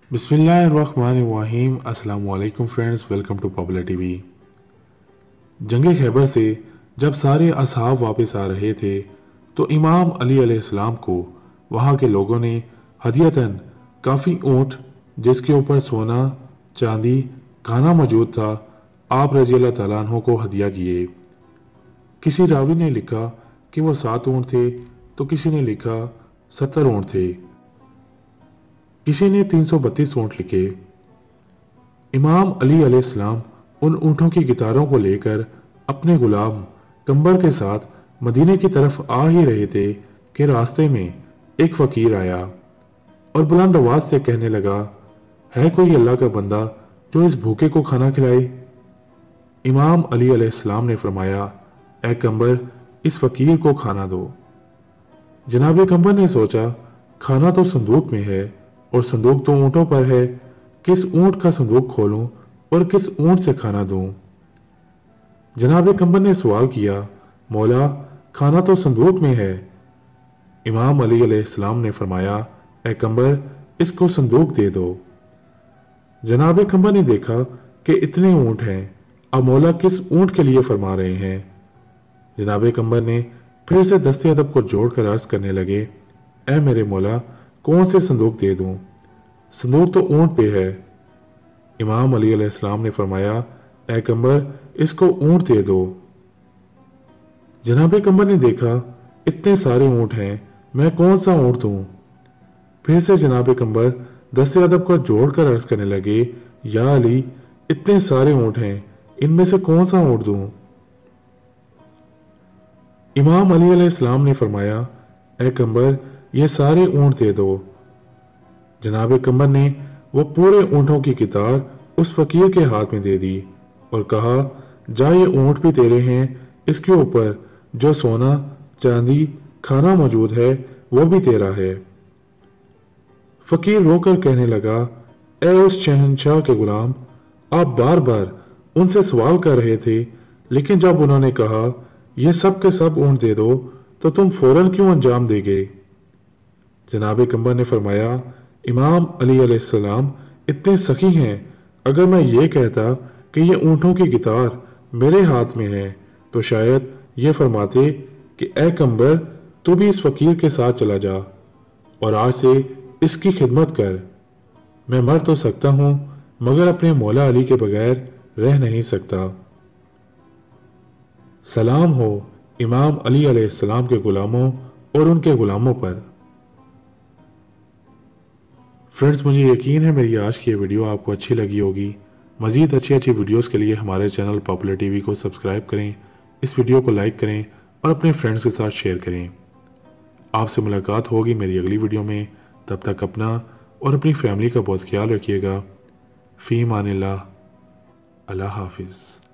बिस्मिल्लाहिर्रहमानिर्रहीम। अस्सलाम वालेकुम friends, welcome to popular TV. जंग खैबर से जब सारे असहाब वापस आ रहे थे तो इमाम अली अलैहिस्सलाम को वहाँ के लोगों ने हदियतन काफ़ी ऊँट जिसके ऊपर सोना चांदी खाना मौजूद था आप रज़ी अल्लाह तआला अन्हु को हदिया किए। किसी रावी ने लिखा कि वो 7 ऊँट थे तो किसी ने लिखा 70 ऊँट थे, किसी ने 332 ऊँट लिखे। इमाम अली अलैहिस्सलाम उन ऊँटों की गिटारों को लेकर अपने गुलाम कंबर के साथ मदीने की तरफ आ ही रहे थे कि रास्ते में एक फकीर आया और बुलंद आवाज से कहने लगा, है कोई अल्लाह का बंदा जो इस भूखे को खाना खिलाए? इमाम अली अलैहिस्सलाम ने फरमाया, ए कंबर, इस फकीर को खाना दो। जनाब कंबर ने सोचा, खाना तो संदूक में है और संदूक तो ऊँटों पर है, किस ऊँट का संदूक खोलूं और किस ऊँट से खाना दूं? जनाब कंबर ने सवाल किया, मौला, खाना तो संदूक में है। इमाम अली अलैहिस्सलाम ने फरमाया, ए कंबर, इसको संदूक दे दो। जनाब कंबर ने देखा कि इतने ऊँट हैं, अब मौला किस ऊँट के लिए फरमा रहे हैं? जनाब कंबर ने फिर से दस्ते अदब को जोड़कर अर्ज करने लगे, ए मेरे मौला, कौन से संदूक दे दूं? संदूक तो ऊँट पे है। इमाम अली अलैहिस्सलाम ने फरमाया, ए कंबर, इसको ऊँट दे दो। जनाब कंबर ने देखा इतने सारे ऊँट हैं, मैं कौन सा ऊँट दूं? फिर से जनाब कंबर दस्ते अदब को जोड़कर अर्ज करने लगे, या अली, इतने सारे ऊँट हैं, इनमें से कौन सा ऊँट दूं? इमाम अली अलैहिस्सलाम ने फरमाया, ए कंबर, ये सारे ऊँट दे दो। जनाब कंबर ने वो पूरे ऊँटों की कितार उस फकीर के हाथ में दे दी और कहा, जा, ये ऊँट भी तेरे हैं, इसके ऊपर जो सोना चांदी खाना मौजूद है वो भी तेरा है। फकीर रोकर कहने लगा, ए उस शहंशाह के गुलाम, आप बार बार उनसे सवाल कर रहे थे, लेकिन जब उन्होंने कहा ये सब के सब ऊँट दे दो तो तुम फौरन क्यों अंजाम दे गए? जनाब कंबर ने फरमाया, इमाम अली अलैहिस्सलाम इतने सखी हैं, अगर मैं ये कहता कि ये ऊँटों की गिटार मेरे हाथ में है तो शायद ये फरमाते कि ए कंबर, तू भी इस फकीर के साथ चला जा और आज से इसकी खिदमत कर। मैं मर तो सकता हूं मगर अपने मौला अली के बगैर रह नहीं सकता। सलाम हो इमाम अली अलैहिस्सलाम के गुलामों और उनके गुलामों पर। फ्रेंड्स, मुझे यकीन है मेरी आज की ये वीडियो आपको अच्छी लगी होगी। मज़ीद अच्छी वीडियोस के लिए हमारे चैनल पॉपुलर टीवी को सब्सक्राइब करें, इस वीडियो को लाइक करें और अपने फ्रेंड्स के साथ शेयर करें। आपसे मुलाकात होगी मेरी अगली वीडियो में। तब तक अपना और अपनी फैमिली का बहुत ख्याल रखिएगा। फ़ी अमानिल्लाह। अल्लाह हाफिज़।